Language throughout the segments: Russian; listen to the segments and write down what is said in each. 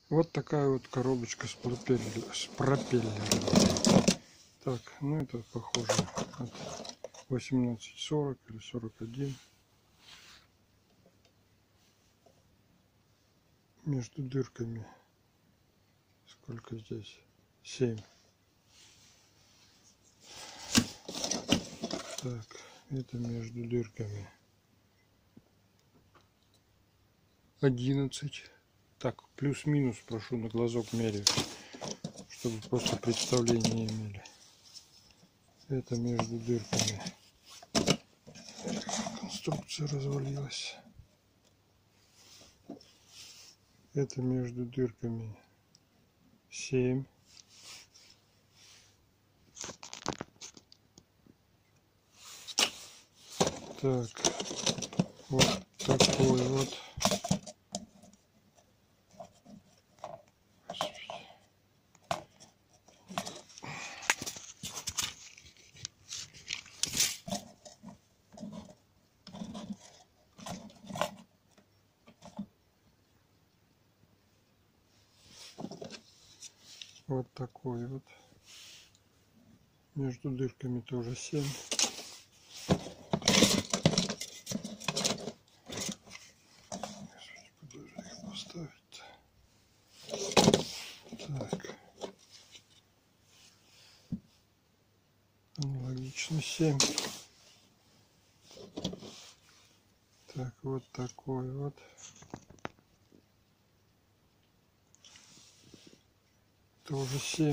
Вот такая вот коробочка с пропеллером. Так, ну это похоже от 1840 или 41. Между дырками сколько здесь? 7. Так, это между дырками 11. Так, плюс-минус прошу на глазок меряю, чтобы просто представление имели. Это между дырками. Конструкция развалилась. Это между дырками 7. Так, вот такой вот. Вот такой вот. Между дырками тоже 7. Куда же их поставить-то? Так. Аналогично 7. Так, вот такой вот. Тоже 7.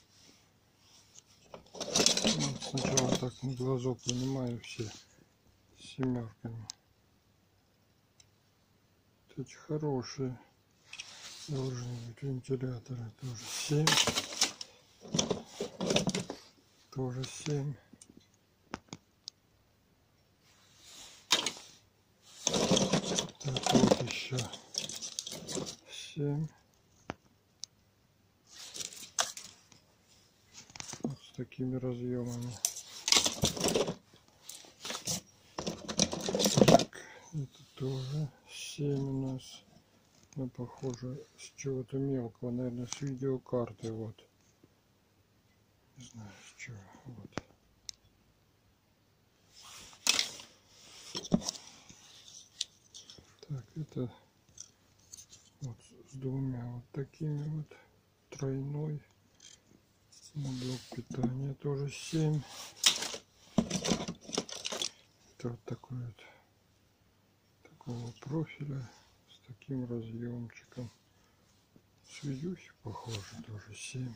Вот сначала так на глазок вынимаю все семерками. Вот эти хорошие должны быть вентиляторы. Тоже 7. Тоже 7. Так, вот еще 7. Вот с такими разъемами. Так, это тоже 7 у нас. Но похоже с чего-то мелкого, наверное, с видеокарты. Вот. Не знаю с чего. Вот. Так, это вот с двумя вот такими вот. Тройной. На блок питания тоже 7. Это вот такой вот такого профиля с таким разъемчиком. С видюхи похоже, тоже 7.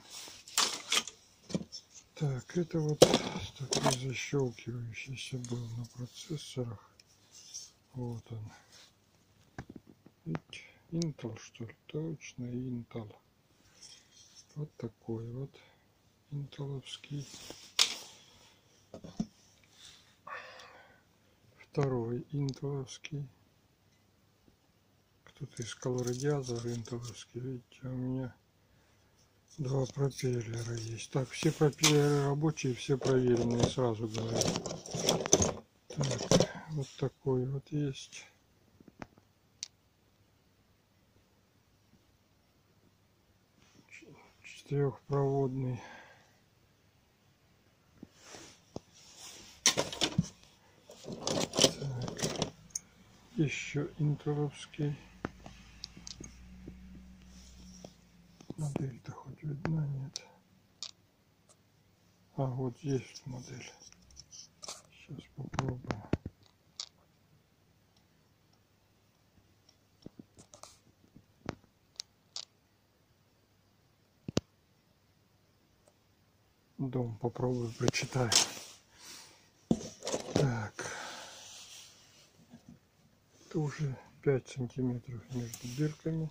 Так, это вот такой защелкивающийся был на процессорах. Вот он. Ведь Intel, что ли? Точно Intel. Вот такой вот интеловский. Второй интеловский. Кто-то искал радиатор интеловский. Видите, у меня два пропеллера есть. Так, все пропеллеры рабочие, все проверенные, сразу говорю. Так, вот такой вот есть. Четырехпроводный. Так, еще интеловский. Модель-то хоть видна, нет? А, вот есть модель. Сейчас попробую. Дом попробую, прочитаю. Так. Это уже 5 сантиметров между дырками.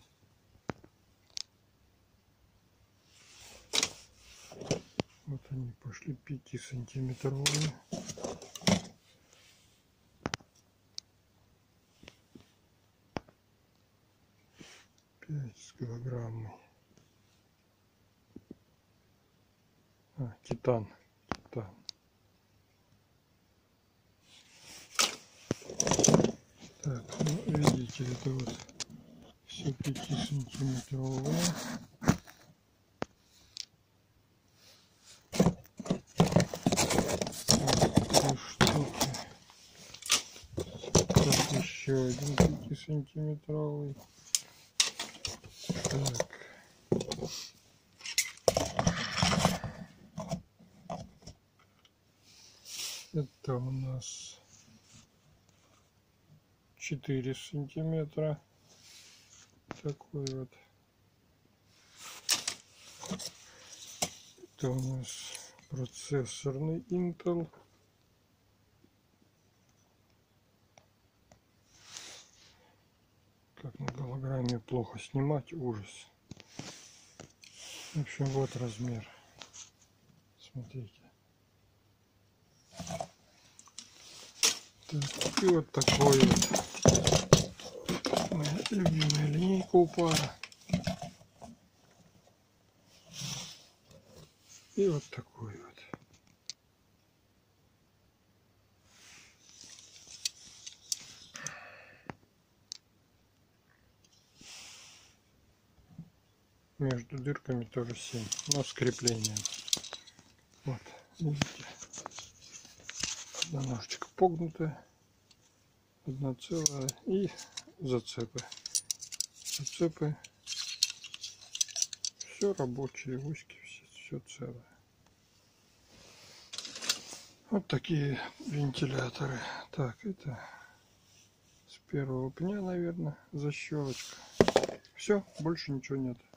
Вот они пошли 5-сантиметровые. 5 килограммов. А, титан. Титан. Так, ну видите, это вот Все 5-сантиметровые. Три штуки. Так, еще один 5-сантиметровый. Так. Это у нас 4 сантиметра. Такой вот. Это у нас процессорный Intel. Как на голограмме плохо снимать, ужас. В общем, вот размер. Смотрите. Так, и вот такой вот. Моя любимая линейка у пара. И вот такой вот. Между дырками тоже 7, но с креплением. Вот, видите, одна ножечка погнутая, одна целая, и зацепы. Зацепы все рабочие, узки, все целое. Вот такие вентиляторы. Так, это с первого пня, наверное, защелочка. Все, больше ничего нет.